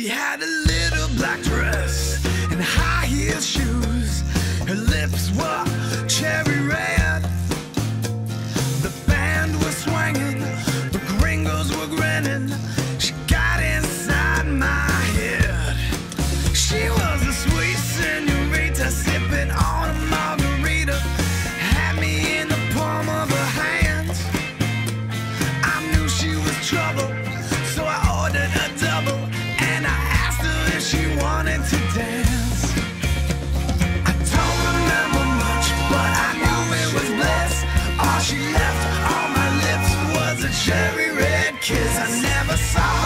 She had a little black dress and high heel shoes. Her lips were cherry red. The band was swinging, the gringos were grinning. She got inside my head. She was a sweet senorita, sipping on a margarita. Had me in the palm of her hand. I knew she was trouble, so I ordered a double, and I asked her if she wanted to dance. I don't remember much, but I knew it was bliss. All she left on my lips was a cherry red kiss. I never saw